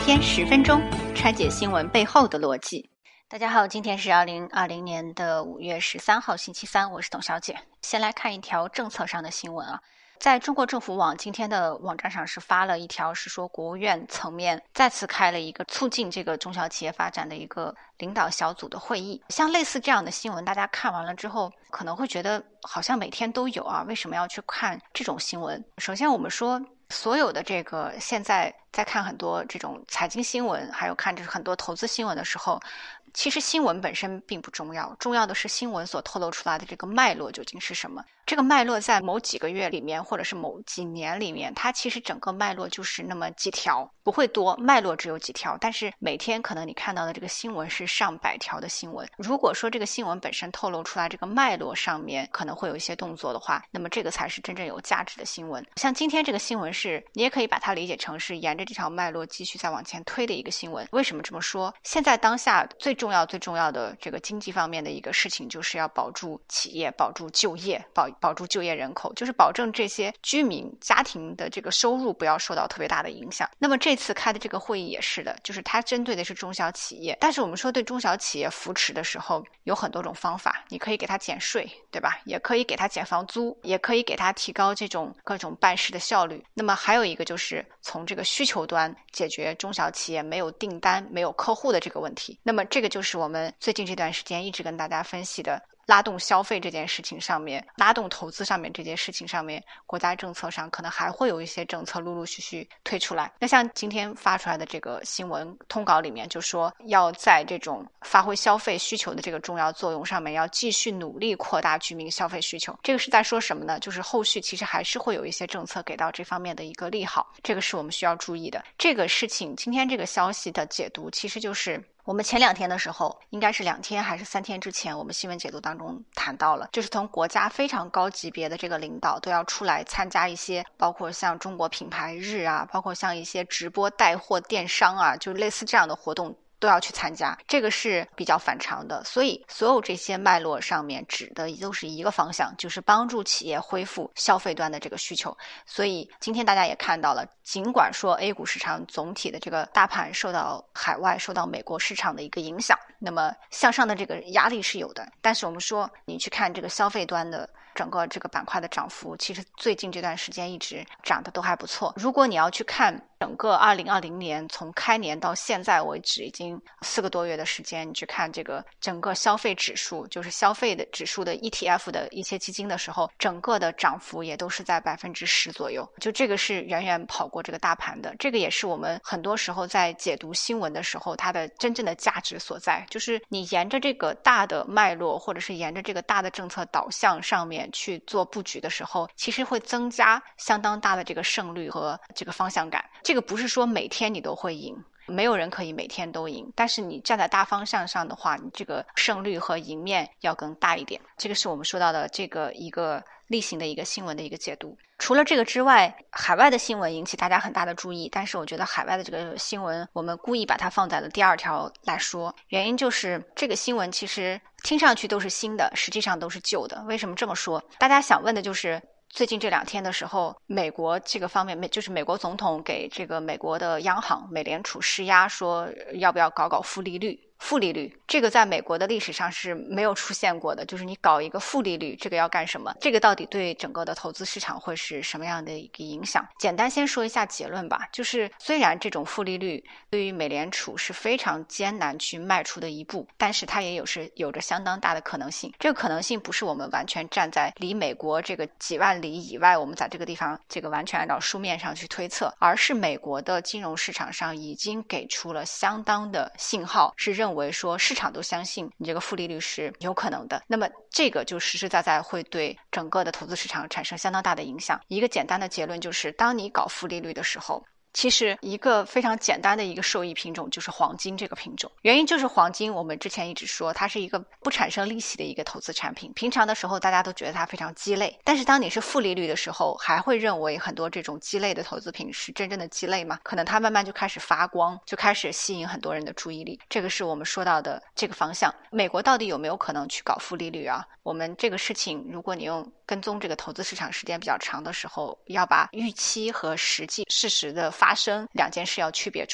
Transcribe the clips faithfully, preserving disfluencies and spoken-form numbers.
天十分钟，拆解新闻背后的逻辑。大家好，今天是二零二零年的五月十三号，星期三，我是董小姐。先来看一条政策上的新闻啊。在中国政府网今天的网站上是发了一条，是说国务院层面再次开了一个促进这个中小企业发展的一个领导小组的会议。像类似这样的新闻，大家看完了之后可能会觉得好像每天都有啊，为什么要去看这种新闻？首先我们说所有的这个现在在看很多这种财经新闻，还有看这很多投资新闻的时候，其实新闻本身并不重要，重要的是新闻所透露出来的这个脉络究竟是什么。这个脉络在某几个月里面，或者是某几年里面，它其实整个脉络就是那么几条，不会多，脉络只有几条，但是每天可能你看到的这个新闻是上百条的新闻。如果说这个新闻本身透露出来这个脉络上面可能会有一些动作的话，那么这个才是真正有价值的新闻。像今天这个新闻是，你也可以把它理解成是沿着这条脉络继续再往前推的一个新闻。为什么这么说？现在当下最重要最重要的这个经济方面的一个事情，就是要保住企业，保住就业，保保住就业人口，就是保证这些居民家庭的这个收入不要受到特别大的影响。那么这次开的这个会议也是的，就是它针对的是中小企业，但是我们说对中小企业扶持的时候有很多种方法，你可以给它减税，对吧？也可以给它减房租，也可以给它提高这种各种办事的效率。那么还有一个就是从这个需求端解决中小企业没有订单没有客户的这个问题。那么这个就是我们最近这段时间一直跟大家分析的拉动消费这件事情上面，拉动投资上面这件事情上面，国家政策上可能还会有一些政策陆陆续续推出来。那像今天发出来的这个新闻通稿里面就说，要在这种发挥消费需求的这个重要作用上面，要继续努力扩大居民消费需求。这个是在说什么呢？就是后续其实还是会有一些政策给到这方面的一个利好，这个是我们需要注意的。这个事情今天这个消息的解读其实就是我们前两天的时候，应该是两天还是三天之前，我们新闻解读当中谈到了，就是从国家非常高级别的这个领导都要出来参加一些，包括像中国品牌日啊，包括像一些直播带货电商啊，就类似这样的活动都要去参加，这个是比较反常的。所以所有这些脉络上面指的都是一个方向，就是帮助企业恢复消费端的这个需求。所以今天大家也看到了，尽管说 A 股市场总体的这个大盘受到海外受到美国市场的一个影响，那么向上的这个压力是有的，但是我们说你去看这个消费端的整个这个板块的涨幅，其实最近这段时间一直涨得都还不错。如果你要去看整个二零二零年从开年到现在为止已经四个多月的时间，你去看这个整个消费指数，就是消费的指数的 E T F 的一些基金的时候，整个的涨幅也都是在百分之十左右，就这个是远远跑过这个大盘的。这个也是我们很多时候在解读新闻的时候它的真正的价值所在，就是你沿着这个大的脉络，或者是沿着这个大的政策导向上面去做布局的时候，其实会增加相当大的这个胜率和这个方向感。这个不是说每天你都会赢，没有人可以每天都赢，但是你站在大方向上的话，你这个胜率和赢面要更大一点。这个是我们说到的这个一个例行的一个新闻的一个解读。除了这个之外，海外的新闻引起大家很大的注意，但是我觉得海外的这个新闻我们故意把它放在了第二条来说，原因就是这个新闻其实听上去都是新的，实际上都是旧的。为什么这么说？大家想问的就是最近这两天的时候，美国这个方面，就是美国总统给这个美国的央行美联储施压，说要不要搞搞负利率。负利率这个在美国的历史上是没有出现过的，就是你搞一个负利率，这个要干什么？这个到底对整个的投资市场会是什么样的一个影响？简单先说一下结论吧，就是虽然这种负利率对于美联储是非常艰难去迈出的一步，但是它也有是有着相当大的可能性。这个可能性不是我们完全站在离美国这个几万里以外，我们在这个地方这个完全按照书面上去推测，而是美国的金融市场上已经给出了相当的信号，是认为说市场都相信你这个负利率是有可能的，那么这个就实实在在会对整个的投资市场产生相当大的影响。一个简单的结论就是，当你搞负利率的时候，其实一个非常简单的一个受益品种就是黄金这个品种，原因就是黄金我们之前一直说它是一个不产生利息的一个投资产品，平常的时候大家都觉得它非常鸡肋，但是当你是负利率的时候，还会认为很多这种鸡肋的投资品是真正的鸡肋吗？可能它慢慢就开始发光，就开始吸引很多人的注意力，这个是我们说到的这个方向。美国到底有没有可能去搞负利率啊？我们这个事情如果你用跟踪这个投资市场时间比较长的时候，要把预期和实际事实的发生两件事要区别出来。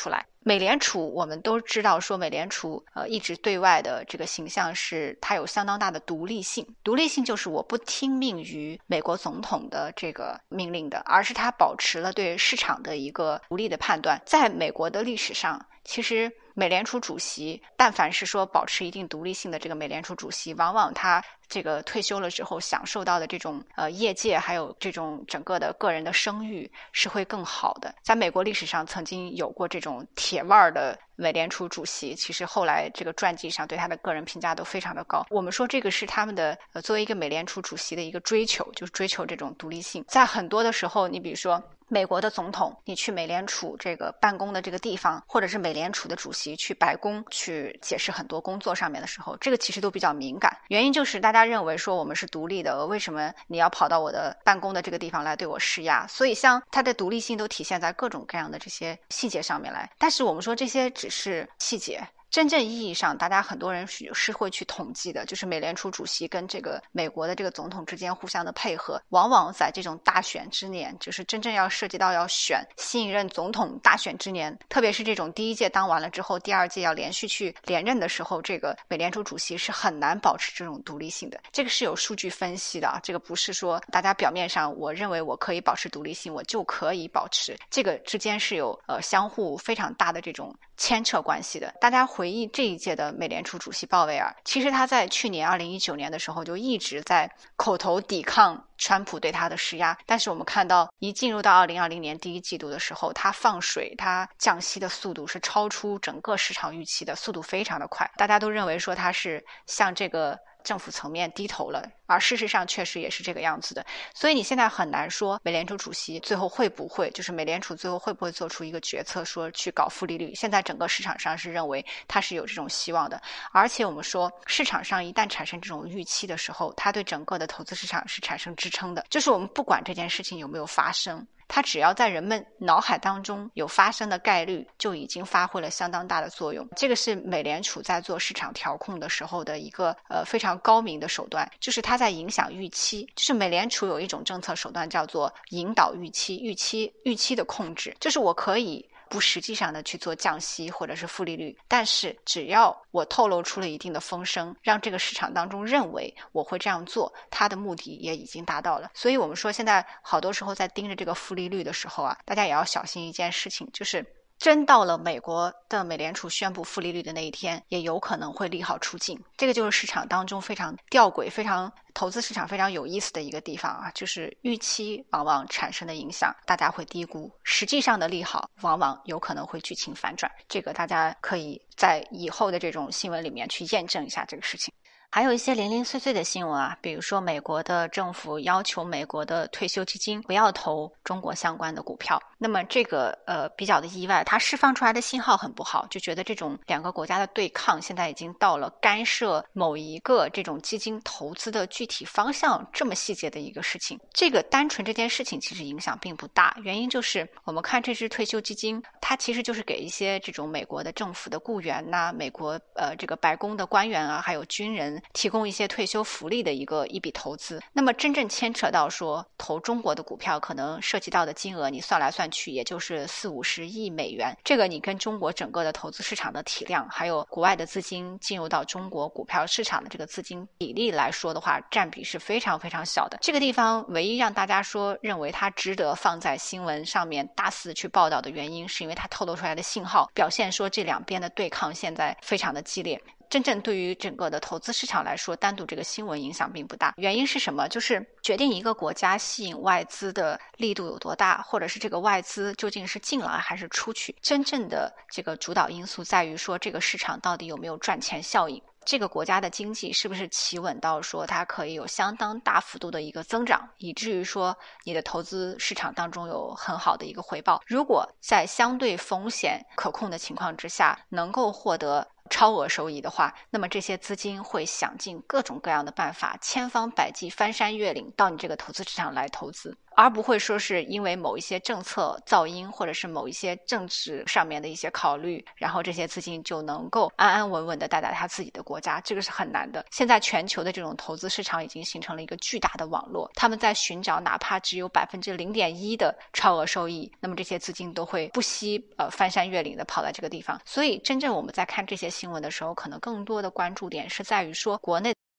美联储我们都知道说美联储呃一直对外的这个形象是它有相当大的独立性，独立性就是我不听命于美国总统的这个命令的，而是它保持了对市场的一个独立的判断。在美国的历史上，其实美联储主席但凡是说保持一定独立性的这个美联储主席，往往他这个退休了之后享受到的这种呃业界还有这种整个的个人的声誉是会更好的。在美国历史上曾经有过这种铁腕的美联储主席，其实后来这个传记上对他的个人评价都非常的高。我们说这个是他们的呃作为一个美联储主席的一个追求，就是追求这种独立性。在很多的时候，你比如说美国的总统，你去美联储这个办公的这个地方，或者是美联储的主席去白宫去解释很多工作上面的时候，这个其实都比较敏感。原因就是大家认为说我们是独立的，为什么你要跑到我的办公的这个地方来对我施压？所以像它的独立性都体现在各种各样的这些细节上面来。但是我们说这些只是细节，真正意义上大家很多人是会去统计的，就是美联储主席跟这个美国的这个总统之间互相的配合，往往在这种大选之年，就是真正要涉及到要选新一任总统大选之年，特别是这种第一届当完了之后第二届要连续去连任的时候，这个美联储主席是很难保持这种独立性的。这个是有数据分析的，这个不是说大家表面上我认为我可以保持独立性我就可以保持，这个之间是有呃相互非常大的这种牵扯关系的。大家回忆这一届的美联储主席鲍威尔，其实他在去年二零一九年的时候就一直在口头抵抗川普对他的施压，但是我们看到一进入到二零二零年第一季度的时候，他放水他降息的速度是超出整个市场预期的，速度非常的快，大家都认为说他是向这个政府层面低头了，而事实上确实也是这个样子的。所以你现在很难说美联储主席最后会不会，就是美联储最后会不会做出一个决策说去搞负利率，现在整个市场上是认为它是有这种希望的。而且我们说市场上一旦产生这种预期的时候，它对整个的投资市场是产生支撑的，就是我们不管这件事情有没有发生，它只要在人们脑海当中有发生的概率，就已经发挥了相当大的作用。这个是美联储在做市场调控的时候的一个呃非常高明的手段，就是它在影响预期。就是美联储有一种政策手段叫做引导预期，预期预期的控制，就是我可以不实际上的去做降息或者是负利率，但是只要我透露出了一定的风声，让这个市场当中认为我会这样做，它的目的也已经达到了。所以我们说现在好多时候在盯着这个负利率的时候啊，大家也要小心一件事情，就是真到了美国的美联储宣布负利率的那一天，也有可能会利好出尽。这个就是市场当中非常吊诡，非常投资市场非常有意思的一个地方啊，就是预期往往产生的影响大家会低估，实际上的利好往往有可能会剧情反转。这个大家可以在以后的这种新闻里面去验证一下这个事情。还有一些零零碎碎的新闻啊，比如说美国的政府要求美国的退休基金不要投中国相关的股票，那么这个呃比较的意外，它释放出来的信号很不好，就觉得这种两个国家的对抗现在已经到了干涉某一个这种基金投资的具体方向这么细节的一个事情。这个单纯这件事情其实影响并不大，原因就是我们看这支退休基金，它其实就是给一些这种美国的政府的雇员呐、啊、美国呃这个白宫的官员啊，还有军人提供一些退休福利的一个一笔投资。那么真正牵扯到说投中国的股票，可能涉及到的金额你算来算去也就是四五十亿美元，这个你跟中国整个的投资市场的体量，还有国外的资金进入到中国股票市场的这个资金比例来说的话，占比是非常非常小的。这个地方唯一让大家说认为它值得放在新闻上面大肆去报道的原因，是因为它透露出来的信号表现说这两边的对抗现在非常的激烈。真正对于整个的投资市场来说，单独这个新闻影响并不大。原因是什么？就是决定一个国家吸引外资的力度有多大，或者是这个外资究竟是进来还是出去，真正的这个主导因素在于说这个市场到底有没有赚钱效应，这个国家的经济是不是企稳到说它可以有相当大幅度的一个增长，以至于说你的投资市场当中有很好的一个回报。如果在相对风险可控的情况之下能够获得超额收益的话，那么这些资金会想尽各种各样的办法，千方百计翻山越岭到你这个投资市场来投资。 而不会说是因为某一些政策噪音或者是某一些政治上面的一些考虑，然后这些资金就能够安安稳稳的待在他自己的国家，这个是很难的。现在全球的这种投资市场已经形成了一个巨大的网络，他们在寻找哪怕只有百分之零点一的超额收益，那么这些资金都会不惜呃翻山越岭的跑到这个地方。所以真正我们在看这些新闻的时候，可能更多的关注点是在于说国内